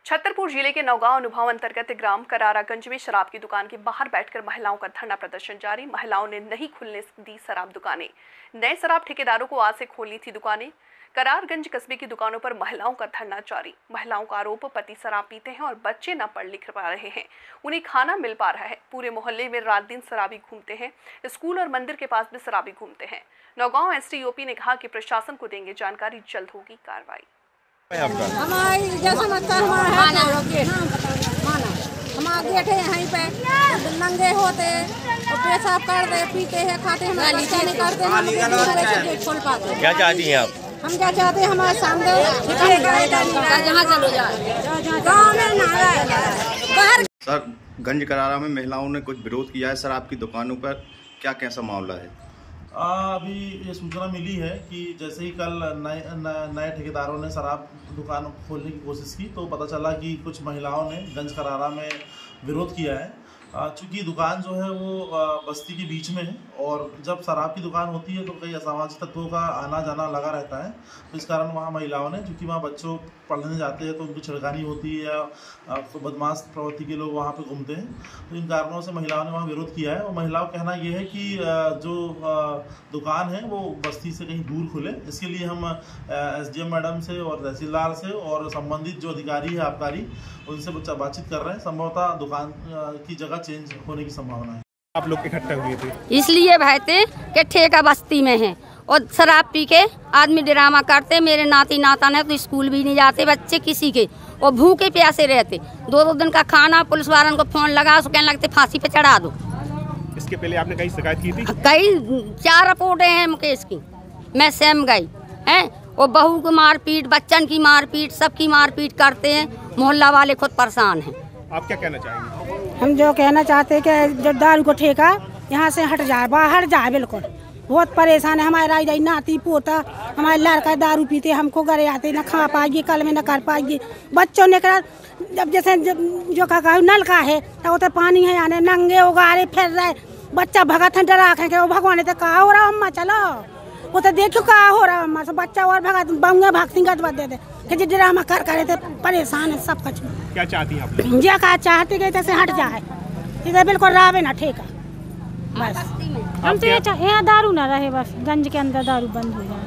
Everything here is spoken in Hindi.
छतरपुर जिले के नौगांव अनुभाव अंतर्गत ग्राम करारागंज में शराब की दुकान के बाहर बैठकर महिलाओं का धरना प्रदर्शन जारी। महिलाओं ने नहीं खुलने दी शराब दुकानें। नए शराब ठेकेदारों को आज से खोलनी थी दुकानें। करारगंज कस्बे की दुकानों पर महिलाओं का धरना जारी। महिलाओं का आरोप, पति शराब पीते हैं और बच्चे न पढ़ लिख पा रहे हैं, उन्हें खाना मिल पा रहा है। पूरे मोहल्ले में रात दिन शराबी घूमते हैं। स्कूल और मंदिर के पास भी शराबी घूमते हैं। नौगांव एसडीओपी ने कहा कि प्रशासन को देंगे जानकारी, जल्द होगी कार्रवाई। हमारी जैसा मतलब हमारा गेट है यहीं पे, नंगे होते और पेशाब करते, पीते हैं, खाते हैं, हमारे बच्चे नहीं करते, हम गेट खोल पाते। क्या चाहती हैं आप? हम क्या चाहते हैं, हमारे सामने जहाँ चलो बाहर। सर, गंज करारा में महिलाओं ने कुछ विरोध किया है शराब की दुकानों पर, क्या कैसा मामला है? अभी ये सूचना मिली है कि जैसे ही कल नए ठेकेदारों ने शराब दुकान खोलने की कोशिश की तो पता चला कि कुछ महिलाओं ने गंज करारा में विरोध किया है। चूँकि दुकान जो है वो बस्ती के बीच में है और जब शराब की दुकान होती है तो कई असामाजिक तत्वों का आना जाना लगा रहता है, तो इस कारण वहाँ महिलाओं ने, चूँकि वहाँ बच्चों पढ़ने जाते हैं तो उनको छिड़कानी होती है या तो बदमाश प्रवृत्ति के लोग वहाँ पे घूमते हैं, तो इन कारणों से महिलाओं ने वहाँ विरोध किया है। और महिलाओं का कहना ये है कि जो दुकान है वो बस्ती से कहीं दूर खुले। इसके लिए हम एसडीएम मैडम से और तहसीलदार से और संबंधित जो अधिकारी है आबकारी, उनसे बातचीत कर रहे हैं। संभवतः दुकान की जगह चेंज होने की संभावना है। आप लोग इकट्ठे हुए थे इसलिए भाई थे कि ठेका बस्ती में है और शराब पी के आदमी ड्रामा करते। मेरे नाती नाता ने तो स्कूल भी नहीं जाते बच्चे किसी के, और भूखे प्यासे रहते। दो दिन का खाना, पुलिस वालों को फोन लगा तो कहने लगते फांसी पे चढ़ा दो। इसके पहले आपने कहीं शिकायत की थी? कई 4 रिपोर्टें हैं मुकेश की, मैं सेम गई है। और बहू को मारपीट, बच्चन की मारपीट, सबकी मारपीट करते हैं। मोहल्ला वाले खुद परेशान हैं। आप क्या कहना चाहेंगे? हम जो कहना चाहते हैं कि जो दारू को ठेका यहाँ से हट जाए, बाहर जाए। बिल्कुल बहुत परेशान है हमारे राजदाई नाती पोता, हमारे लड़का दारू पीते, हमको घरे आते, न खा पाएगी, कल में न कर पाएगी। बच्चों ने कहा जब जैसे जो कहा नल का है तो तो पानी है आने, नंगे उगारे फिर रहे बच्चा, भगत है डरा के वो भगवान तो कहा हो रहा अम्मा चलो, वो तो देखो कहा हो रहा अम्मा से बच्चा और भगत बंगे भक्ति गद दे दे कि ड्रामा कर करे थे। परेशान है सब कुछ। क्या चाहती हैं आप लोग? क्या कहा चाहते कि जैसे हट जाए, इधर बिल्कुल रावे ना ठेका बस। हम तो यहाँ दारू ना रहे, बस गंज के अंदर दारू बंद हो जाए।